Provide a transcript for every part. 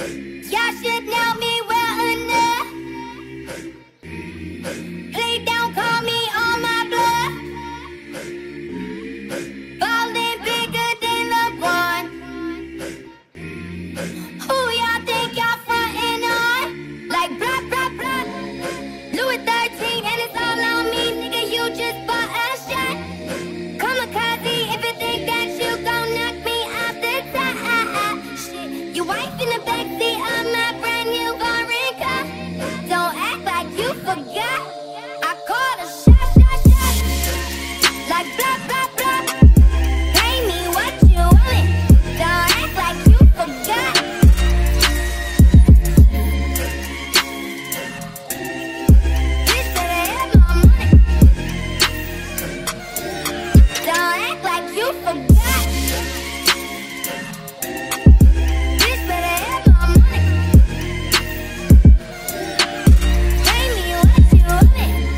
Y'all should know me well enough. Please don't call me on my bluff. Ballin' bigger than LeBron. Who y'all think y'all frontin' on? Like blah, blah, blah. Louis 13 and it's all on me, nigga, you just bought a shot. Kamikaze, if you think that you gon' knock me off the top. Shit, your wife in the backseat of my brand new foreign car. Don't act like you forgot. I called a shot, shot, shot. Like blah, blah, blah. Pay me what you want. Don't act like you forgot. Bitch better have my money. Don't act like you forgot. Bitch better have my money. Pay me what you want.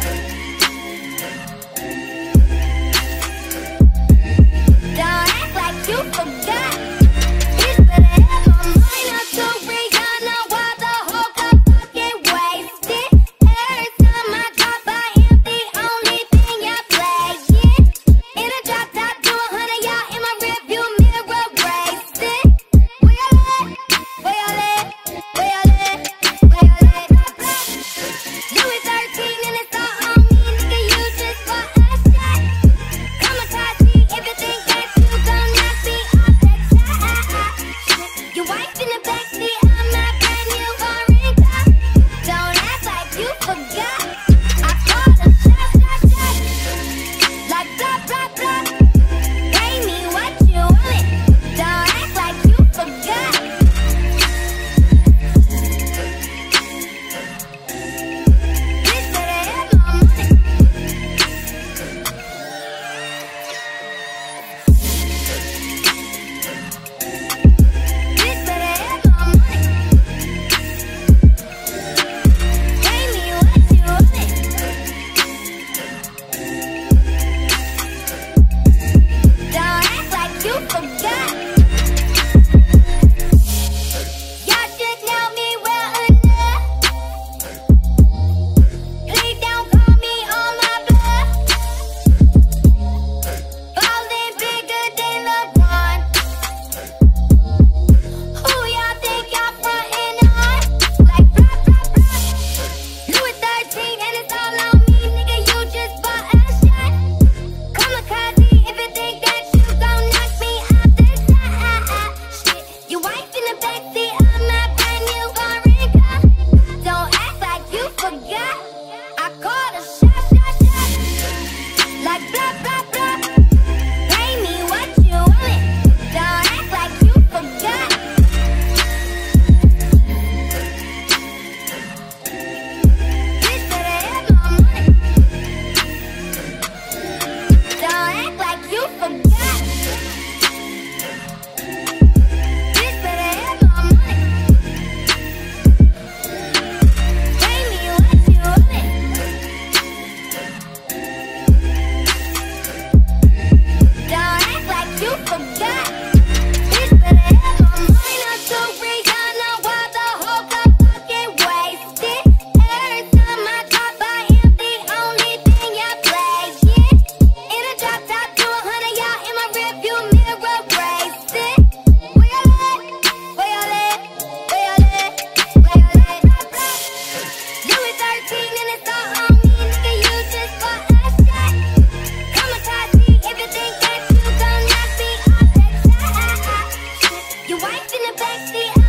Don't act like you forgot. Bitch better have my money. I'm too Rihanna while the whole cup fucking wasted. Every time I drop, I am the only thing y'all playing. In a drop top, do 100, y'all in my rearview mirror racing. Where y'all at? Where y'all at? Where y'all at? Where y'all at? Louis 13 and it's all on me, nigga, you just bought a shot. Kamikaze, if you think that you gon' knock me off the top. Your wife in the backseat of my brand new foreign car. Don't act like you forgot. I called a shot, shot, shot. Like blah, blah, blah. Pay me what you want. Don't act like you forgot. Bitch better have my money. Bitch better have my money. Pay me what you want. Don't act like you forgot. Y'all should know me well enough. Please don't call me on my bluff. Ballin' bigger than LeBron. Who y'all think y'all frontin' on? Like blah, blah, blah. Louis 13 and it's all on me, nigga, you just bought a shot. Kamikaze, if you think that you gon' knock me off the top. Shit, your wife in the backseat of my brand new foreign car. Don't act like you forgot. I called a shot, shot, shot. Like blah, blah, blah. Pay me what you want. Don't act like you forgot. Bitch better have my money. Don't act like you forgot. Bitch better have my money. Pay me what you want. Don't act like you forgot. Bitch better have my money. I'm too Rihanna while the whole cup fucking wasted. Every time I drop, I am the only thing y'all playing. In a drop top, do 100, y'all in my rearview mirror racing. Where y'all at? Where y'all at? Where y'all at? Where y'all at? Louis 13 and it's all on me, nigga, you just bought a shot. Kamikaze, if you think that you gon' knock me off the top. Your wife in the backseat